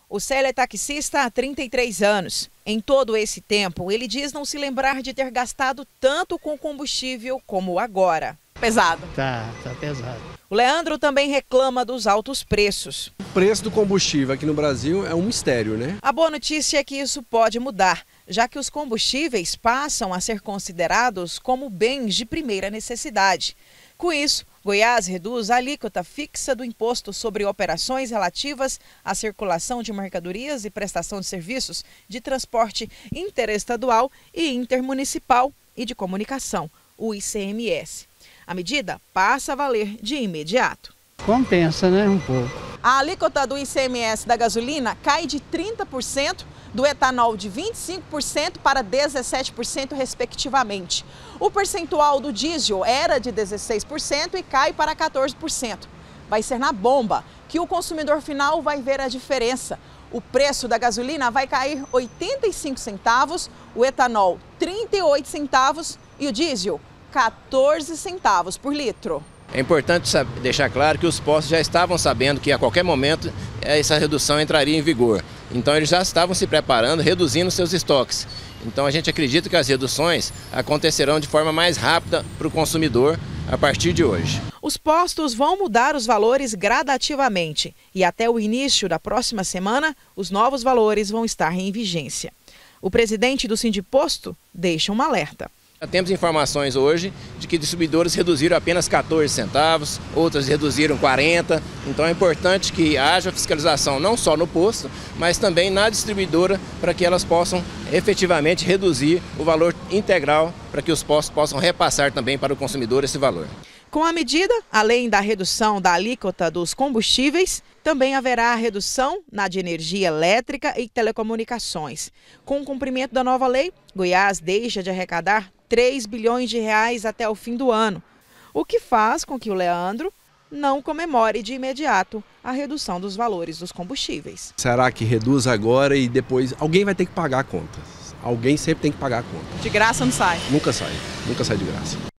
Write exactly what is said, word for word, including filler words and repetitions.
O Célio é taxista há trinta e três anos. Em todo esse tempo, ele diz não se lembrar de ter gastado tanto com combustível como agora. Pesado. Tá, tá pesado. O Leandro também reclama dos altos preços. O preço do combustível aqui no Brasil é um mistério, né? A boa notícia é que isso pode mudar, já que os combustíveis passam a ser considerados como bens de primeira necessidade. Com isso, Goiás reduz a alíquota fixa do imposto sobre operações relativas à circulação de mercadorias e prestação de serviços de transporte interestadual e intermunicipal e de comunicação, o I C M S. A medida passa a valer de imediato. Compensa, né, um pouco. A alíquota do I C M S da gasolina cai de trinta por cento, do etanol de vinte e cinco por cento para dezessete por cento, respectivamente. O percentual do diesel era de dezesseis por cento e cai para quatorze por cento. Vai ser na bomba que o consumidor final vai ver a diferença. O preço da gasolina vai cair oitenta e cinco centavos, o etanol trinta e oito centavos e o diesel quatorze centavos por litro. É importante deixar claro que os postos já estavam sabendo que a qualquer momento essa redução entraria em vigor. Então eles já estavam se preparando, reduzindo seus estoques. Então a gente acredita que as reduções acontecerão de forma mais rápida para o consumidor a partir de hoje. Os postos vão mudar os valores gradativamente e até o início da próxima semana os novos valores vão estar em vigência. O presidente do Sindiposto deixa um alerta. Temos informações hoje de que distribuidores reduziram apenas quatorze centavos, outras reduziram quarenta. Então é importante que haja fiscalização não só no posto, mas também na distribuidora para que elas possam efetivamente reduzir o valor integral para que os postos possam repassar também para o consumidor esse valor. Com a medida, além da redução da alíquota dos combustíveis, também haverá a redução na de energia elétrica e telecomunicações. Com o cumprimento da nova lei, Goiás deixa de arrecadar três bilhões de reais até o fim do ano, o que faz com que o Leandro não comemore de imediato a redução dos valores dos combustíveis. Será que reduz agora e depois alguém vai ter que pagar a conta? Alguém sempre tem que pagar a conta. De graça não sai. Nunca sai, nunca sai de graça.